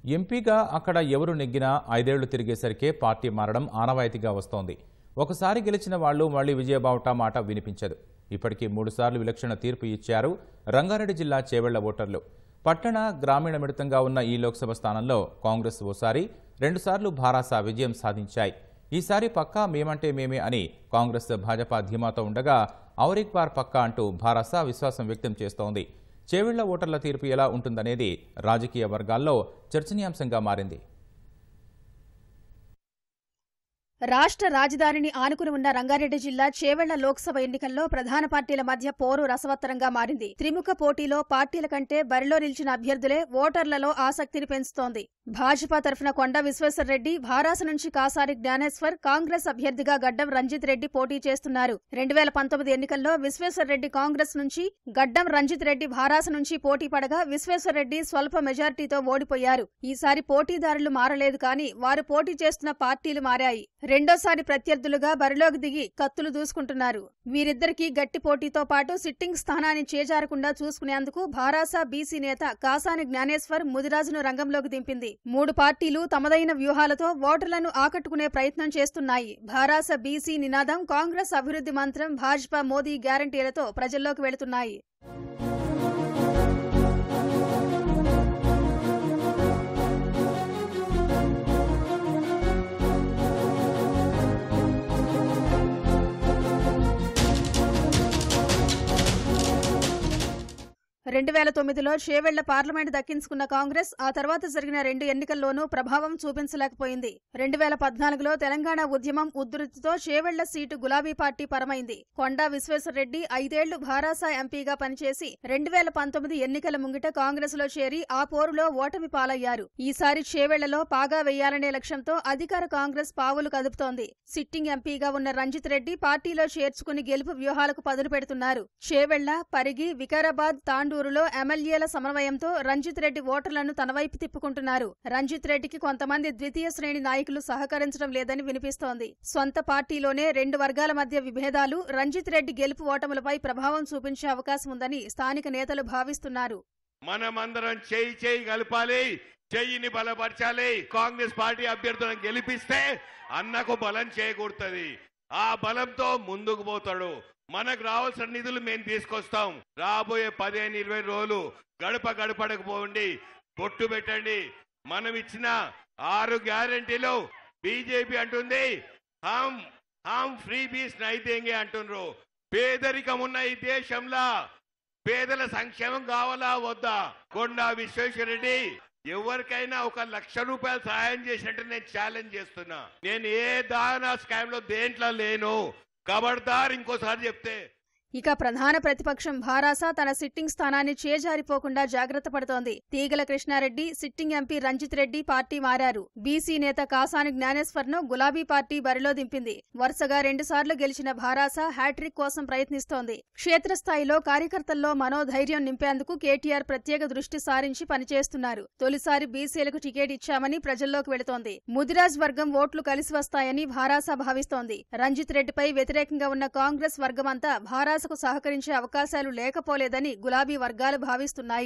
ఎంపీగా అక్కడ ఎవరు నెగ్గినా 5 ఏళ్లు తిరిగేసరికే పార్టీ మారడం ఆనవాయితీగా వస్తోంది. ఒకసారి గెలిచిన వాళ్లు మళ్లీ విజయబావుట మాట వినిపించదు. ఇప్పటికీ 3 సార్లు విలక్షణ తీర్పు ఇచ్చారు రంగారెడ్డి జిల్లా చేవెళ్ల ఓటర్లు. పట్టణ, గ్రామీణ మిళితంగా ఉన్న ఈ లోక్సభ స్థానంలో కాంగ్రెస్ ఓసారి, 2 సార్లు భారాస విజయం సాధించాయి. ఈసారి పక్కా మేమంటే మేమే అని కాంగ్రెస్, భాజపా ధీమాతో ఉండగా ఔరిక్ బార్ పక్కా అంటూ భారాస విశ్వాసం వ్యక్తం చేస్తోంది. చేవెళ్ల ఓటర్ల తీర్పు ఎలా ఉంటుందనేది రాజకీయ వర్గాల్లో చర్చనీయాంశంగా మారింది. రాష్ట్ర రాజధానిని ఆనుకుని ఉన్న రంగారెడ్డి జిల్లా చేవెళ్ల లోక్సభ ఎన్నికల్లో ప్రధాన పార్టీల మధ్య పోరు రసవత్తరంగా మారింది. త్రిముఖ పోటీలో పార్టీల కంటే బరిలో నిలిచిన అభ్యర్థులే ఓటర్లలో ఆసక్తిని పెంచుతోంది. భాజపా తరఫున కొండా విశ్వేశ్వరరెడ్డి, భారాస నుంచి కాసాని జ్ఞానేశ్వర్, కాంగ్రెస్ అభ్యర్థిగా గడ్డం రంజిత్ రెడ్డి పోటీ చేస్తున్నారు. 2019 ఎన్నికల్లో విశ్వేశ్వరరెడ్డి కాంగ్రెస్ నుంచి, గడ్డం రంజిత్ రెడ్డి భారాస నుంచి పోటీ పడగా విశ్వేశ్వరరెడ్డి స్వల్ప మెజార్టీతో ఓడిపోయారు. ఈసారి పోటీదారులు మారలేదు కానీ వారు పోటీ చేస్తున్న పార్టీలు మారాయి. రెండోసారి ప్రత్యర్థులుగా బరిలోకి దిగి కత్తులు దూసుకుంటున్నారు. వీరిద్దరికీ గట్టి పోటీతో పాటు సిట్టింగ్ స్థానాన్ని చేజారకుండా చూసుకునేందుకు భారాస బీసీ నేత కాసాని జ్ఞానేశ్వర్ ముదిరాజును రంగంలోకి దింపింది. 3 పార్టీలు తమదైన వ్యూహాలతో ఓటర్లను ఆకట్టుకునే ప్రయత్నం చేస్తున్నాయి. భారాస బీసీ నినాదం, కాంగ్రెస్ అభివృద్ధి మంత్రం, భాజపా మోదీ గ్యారంటీలతో ప్రజల్లోకి వెళుతున్నాయి. రెండు 2009లో చేవెళ్ల పార్లమెంట్ దక్కించుకున్న కాంగ్రెస్ ఆ తర్వాత జరిగిన 2 ఎన్నికల్లోనూ ప్రభావం చూపించలేకపోయింది. 2014లో తెలంగాణ ఉద్యమం ఉధృతితో చేవెళ్ల సీటు గులాబీ పార్టీ పరమైంది. కొండా విశ్వేశ్వరరెడ్డి 5 ఏళ్లు భారాస ఎంపీగా పనిచేసి 2019 ఎన్నికల ముంగిట కాంగ్రెస్ లో చేరి ఆ పోరులో ఓటమి పాలయ్యారు. ఈసారి చేవెళ్లలో పాగా వేయాలనే లక్ష్యంతో అధికార కాంగ్రెస్ పావులు కదుపుతోంది. సిట్టింగ్ ఎంపీగా ఉన్న రంజిత్ రెడ్డి పార్టీలో చేర్చుకుని గెలుపు వ్యూహాలకు పదును పెడుతున్నారు. చేవెళ్ల, పరిగి, వికారాబాద్, తాండూరులో ఎమ్మెల్యేల సమన్వయంతో రంజిత్ రెడ్డి ఓటర్లను తన వైపు తిప్పుకుంటున్నారు. రంజిత్ రెడ్డికి కొంతమంది ద్వితీయ శ్రేణి నాయకులు సహకరించడం లేదని వినిపిస్తోంది. సొంత పార్టీలోనే 2 వర్గాల మధ్య విభేదాలు రంజిత్ రెడ్డి గెలుపు ఓటములపై ప్రభావం చూపించే అవకాశం ఉందని స్థానిక నేతలు భావిస్తున్నారు. మనమందరం చేయి కలపాలి, చెయ్యిని బలపరచాలి. కాంగ్రెస్ పార్టీ అభ్యర్థులను గెలిపిస్తే అన్నకు బలం చేకూరుతుంది. ఆ బలంతో ముందుకు పోతాడు. మనకు రావాల్సిన నిధులు మేము తీసుకొస్తాం. రాబోయే 15-20 రోజులు గడప గడపడకు పోండి, బొట్టు పెట్టండి. మనం ఇచ్చిన 6 గ్యారెంటీలు బీజేపీ అంటుంది హమ్ ఫ్రీ బీస్ నైతేంగే అంటున్నారు. పేదరికం ఉన్న ఈ దేశంలో పేదల సంక్షేమం కావాలా వద్దా? కొండా విశ్వేశ్వరరెడ్డి ఎవరికైనా 1 లక్ష రూపాయలు సహాయం చేసినట్టు నేను ఛాలెంజ్ చేస్తున్నా. నేను ఏ దానా స్కామ్ లో దేంట్లో లేను. ఖబర్దార్ ఇంకోసారి చెప్తే. ఇక ప్రధాన ప్రతిపక్షం భారాస తన సిట్టింగ్ స్థానాన్ని చేజారిపోకుండా జాగ్రత్త పడుతోంది. Teegala Krishna Reddy, sitting MP Ranjith Reddy party మారారు. బీసీ నేత కాసాని జ్ఞానేశ్వర్ ను గులాబీ పార్టీ బరిలో దింపింది. వరుసగా 2 సార్లు గెలిచిన భారాస హ్యాట్రిక్ కోసం ప్రయత్నిస్తోంది. క్షేత్రస్థాయిలో కార్యకర్తల్లో మనోధైర్యం నింపేందుకు కేటీఆర్ ప్రత్యేక దృష్టి సారించి పనిచేస్తున్నారు. తొలిసారి బీసీలకు టికెట్ ఇచ్చామని ప్రజల్లోకి వెళుతోంది. ముదిరాజ్ వర్గం ఓట్లు కలిసి వస్తాయని భారాస భావిస్తోంది. రంజిత్ రెడ్డిపై వ్యతిరేకంగా ఉన్న కాంగ్రెస్ వర్గమంతా భారాస సహకరించే అవకాశాలు లేకపోలేదని గులాబీ వర్గాలు భావిస్తున్నాయి.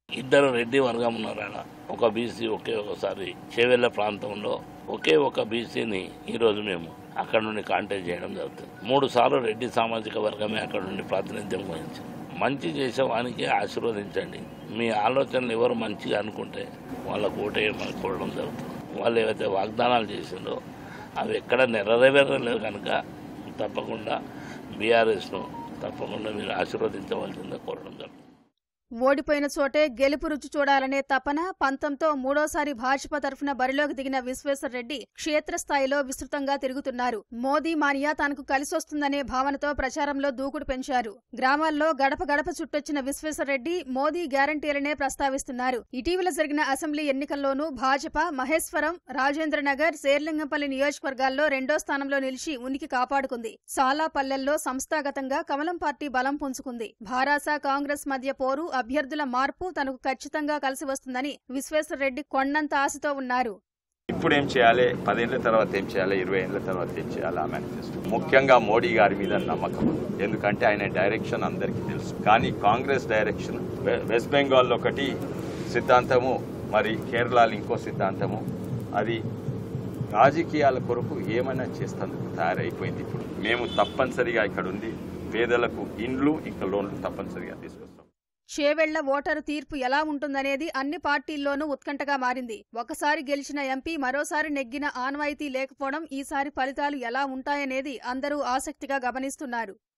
2 రెడ్డి వర్గం ఉన్నారా? ఒక బీసీ ఒకసారి చేవెళ్ల ప్రాంతంలో ఒక బీసీని ఈరోజు మేము అక్కడ నుండి కాంటాక్ట్ చేయడం జరుగుతుంది. 3 సార్లు రెడ్డి సామాజిక వర్గమే అక్కడ నుండి ప్రాతినిధ్యం వహించింది. మంచి చేసేవానికి ఆశీర్వదించండి. మీ ఆలోచనలు ఎవరు మంచిగా అనుకుంటే వాళ్ళకు ఓటేయమని కోరడం జరుగుతుంది. వాళ్ళు ఏవైతే వాగ్దానాలు చేసిందో అవి ఎక్కడ నెరవేరలేదు కనుక తప్పకుండా బీఆర్ఎస్ను తప్పకుండా మీరు ఆశీర్వదించవలసిందే కోరడం జరుగుతుంది. ఓడిపోయిన చోటే గెలుపు రుచి చూడాలనే తపన, పంతంతో 3వసారి భాజపా తరఫున బరిలోకి దిగిన విశ్వేశ్వరరెడ్డి క్షేత్రస్థాయిలో విస్తృతంగా తిరుగుతున్నారు. మోదీ మానియా తనకు కలిసొస్తుందనే భావనతో ప్రచారంలో దూకుడు పెంచారు. గ్రామాల్లో గడప గడప చుట్టొచ్చిన విశ్వేశ్వరరెడ్డి మోదీ గ్యారంటీలనే ప్రస్తావిస్తున్నారు. ఇటీవల జరిగిన అసెంబ్లీ ఎన్నికల్లోనూ భాజపా మహేశ్వరం, రాజేంద్రనగర్, శేర్లింగంపల్లి నియోజకవర్గాల్లో 2వ స్థానంలో నిలిచి ఉనికి కాపాడుకుంది. చాలా పల్లెల్లో సంస్థాగతంగా కమలం పార్టీ బలం పుంజుకుంది. భారాస కాంగ్రెస్ మధ్య పోరు, అభ్యర్థుల మార్పు తనకు ఖచ్చితంగా కలిసి వస్తుందని విశ్వేశ్వరరెడ్డి కొండంత ఆశతో ఉన్నారు. ఇప్పుడు ఏం చేయాలి, 10 ఏళ్ల తర్వాత ఏం చేయాలి, 20 ఏళ్ల తర్వాత ఏం చేయాలి, ఆ మేనిఫెస్టో. ముఖ్యంగా మోడీ గారి మీద నమ్మకం, ఎందుకంటే ఆయన డైరెక్షన్ అందరికీ తెలుసు. కానీ కాంగ్రెస్ డైరెక్షన్ వెస్ట్ బెంగాల్లో ఒకటి సిద్ధాంతము, మరి కేరళలో ఇంకో సిద్ధాంతము, అది రాజకీయాల కొరకు ఏమైనా చేస్తేందుకు తయారైపోయింది. ఇప్పుడు మేము తప్పనిసరిగా ఇక్కడ ఉంది పేదలకు ఇండ్లు ఇంకా లోన్లు తప్పనిసరిగా తీసుకొస్తాం. చేవెళ్ల ఓటరు తీర్పు ఎలా ఉంటుందనేది అన్ని పార్టీల్లోనూ ఉత్కంఠగా మారింది. ఒకసారి గెలిచిన ఎంపీ మరోసారి నెగ్గిన ఆనవాయితీ లేకపోవడం ఈసారి ఫలితాలు ఎలా ఉంటాయనేది అందరూ ఆసక్తిగా గమనిస్తున్నారు.